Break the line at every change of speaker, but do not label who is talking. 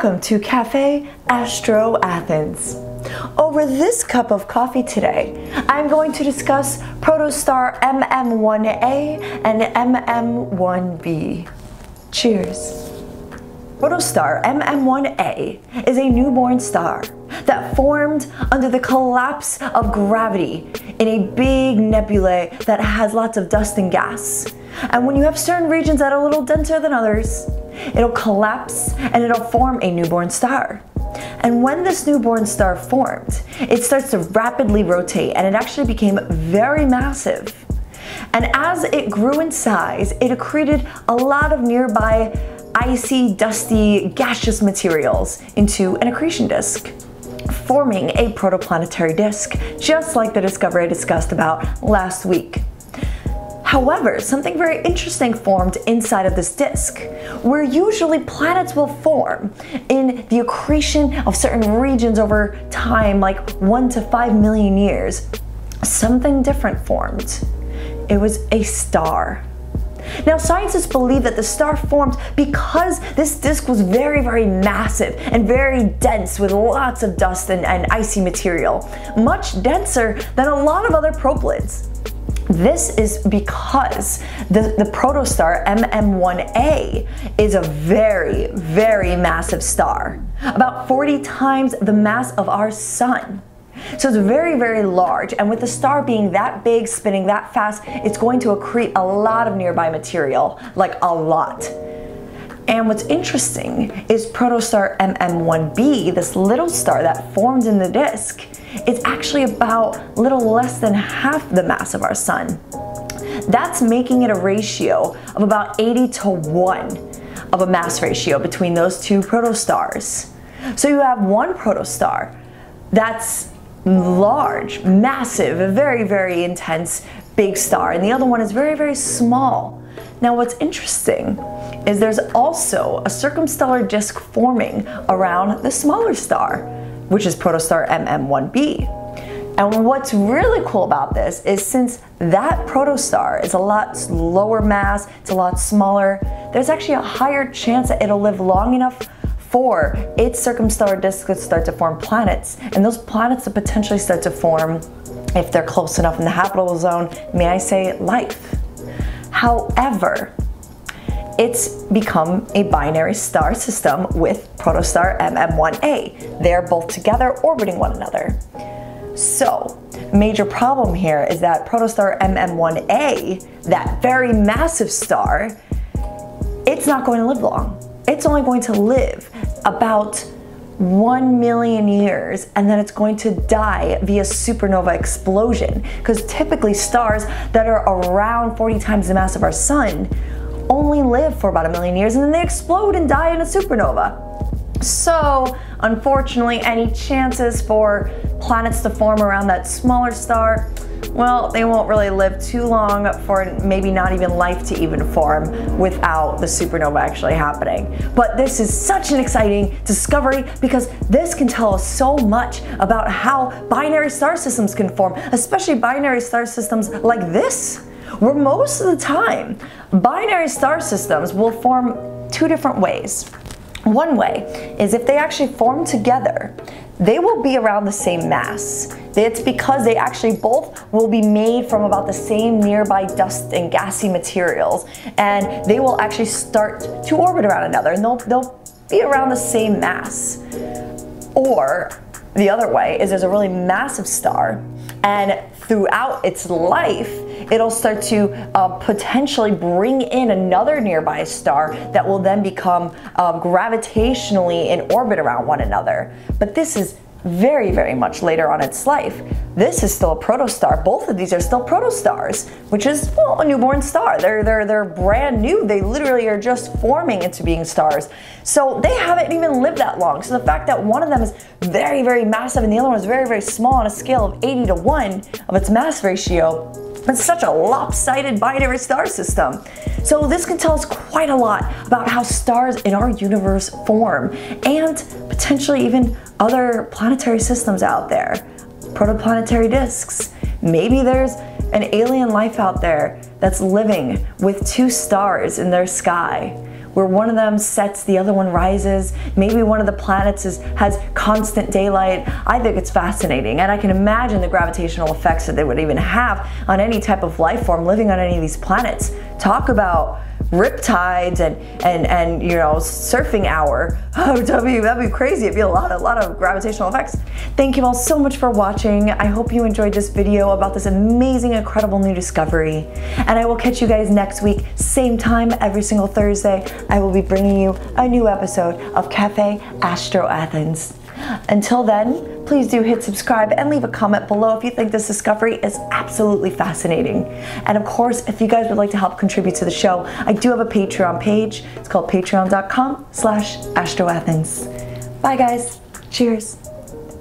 Welcome to Cafe Astro Athens. Over this cup of coffee today, I'm going to discuss protostar MM1A and MM1B. Cheers. Protostar MM1A is a newborn star that formed under the collapse of gravity in a big nebulae that has lots of dust and gas. And when you have certain regions that are a little denser than others, it'll collapse and it'll form a newborn star. And when this newborn star formed, it starts to rapidly rotate and it actually became very massive. And as it grew in size, it accreted a lot of nearby icy, dusty, gaseous materials into an accretion disk, forming a protoplanetary disk, just like the discovery I discussed about last week. However, something very interesting formed inside of this disk, where usually planets will form in the accretion of certain regions over time, like 1 to 5 million years. Something different formed. It was a star. Now, scientists believe that the star formed because this disk was very, very massive and very dense with lots of dust and icy material, much denser than a lot of other proplyds. This is because the protostar MM1A is a very, very massive star, about 40 times the mass of our sun. So it's very, very large, and with the star being that big, spinning that fast, it's going to accrete a lot of nearby material, like a lot. And what's interesting is protostar MM1B, this little star that formed in the disk, it's actually about a little less than half the mass of our sun. That's making it a ratio of about 80 to 1 of a mass ratio between those two protostars. So you have one protostar that's large, massive, a very, very intense big star, and the other one is very, very small. Now what's interesting is there's also a circumstellar disk forming around the smaller star, which is protostar MM1B. And what's really cool about this is since that protostar is a lot lower mass, it's a lot smaller, there's actually a higher chance that it'll live long enough for its circumstellar disk to start to form planets, and those planets to potentially start to form, if they're close enough in the habitable zone, may I say, life. However, it's become a binary star system with protostar MM1A. They're both together orbiting one another. So, major problem here is that protostar MM1A, that very massive star, it's not going to live long. It's only going to live about 1 million years, and then it's going to die via supernova explosion, because typically stars that are around 40 times the mass of our sun only live for about 1 million years, and then they explode and die in a supernova. So unfortunately, any chances for planets to form around that smaller star, well, they won't really live too long for maybe not even life to even form without the supernova actually happening. But this is such an exciting discovery because this can tell us so much about how binary star systems can form, especially binary star systems like this, where most of the time binary star systems will form two different ways. One way is if they actually form together, they will be around the same mass. It's because they actually both will be made from about the same nearby dust and gassy materials, and they will actually start to orbit around another, and they'll be around the same mass. Or the other way is there's a really massive star, and throughout its life, it'll start to potentially bring in another nearby star that will then become gravitationally in orbit around one another. But this is very, very much later on in its life. This is still a protostar. Both of these are still protostars, which is, well, a newborn star. They're brand new. They literally are just forming into being stars. So they haven't even lived that long. So the fact that one of them is very, very massive and the other one is very, very small on a scale of 80 to 1 of its mass ratio, it's such a lopsided binary star system. So this can tell us quite a lot about how stars in our universe form, and potentially even other planetary systems out there. Protoplanetary disks. Maybe there's an alien life out there that's living with two stars in their sky. where one of them sets, the other one rises. Maybe one of the planets has constant daylight. I think it's fascinating, and I can imagine the gravitational effects that they would even have on any type of life form living on any of these planets. Talk about riptides and you know, surfing hour. Oh, that'd be crazy. It'd be a lot of gravitational effects. Thank you all so much for watching. I hope you enjoyed this video about this amazing, incredible new discovery. And I will catch you guys next week, same time, every single Thursday. I will be bringing you a new episode of Cafe Astro Athens. Until then, please do hit subscribe and leave a comment below if you think this discovery is absolutely fascinating. And of course, if you guys would like to help contribute to the show, I do have a Patreon page. It's called patreon.com/astroathens. Bye guys. Cheers.